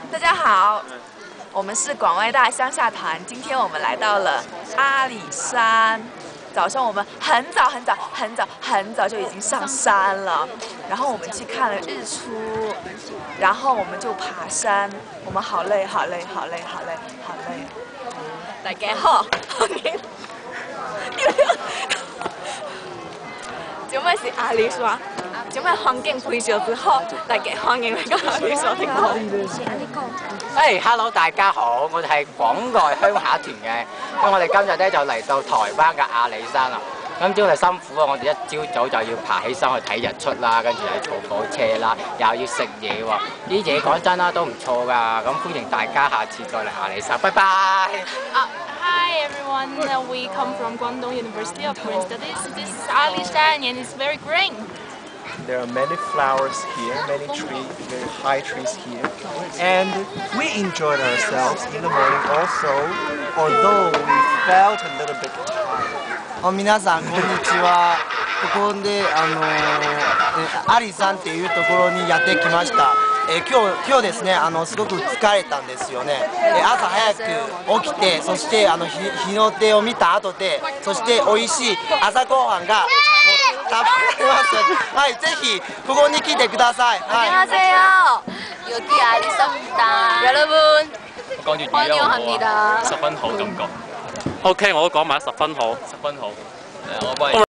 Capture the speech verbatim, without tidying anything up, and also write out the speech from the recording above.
大家好，我们是广外大乡下团，今天我们来到了阿里山。早上我们很早很早很早很早就已經上山了，然後我們去看了日出，然後我們就爬山，我們好累好累好累好累好累。大家好，做咩是阿里山？做咩環境配上之後，大家歡迎嚟個阿里山聽歌。 誒 ，hello 大家好，我哋係廣外鄉下團嘅，咁我哋今日咧就嚟到台灣嘅阿里山啦。咁朝係辛苦啊，我哋一朝早就要爬起身去睇日出啦，跟住又坐火車啦，又要食嘢喎。啲嘢講真啦都唔錯㗎，咁歡迎大家下次再嚟阿里山，拜拜。 Uh, hi everyone, uh, we come from Guangdong University of Marine Studies. This is Ali Shan and it's very green. There are many flowers here, many trees, very high trees here. And we enjoyed ourselves in the morning also, although we felt a little bit tired. 皆さんこんにちは。ここであのー、アリ山っていうところにやってきました。えー、今日今日ですねあのすごく疲れたんですよね。えー、朝早く起きてそしてあの日日の出を見た後でそして美味しい朝ごはんが食べれます。はい、ぜひここに来てください。はい。 안녕하세요. 여기 아리산입니다. 여러분, 講粵語啦，好唔好啊？十分好感覺。OK， 我都講埋十分好，十分好。誒，我幫你。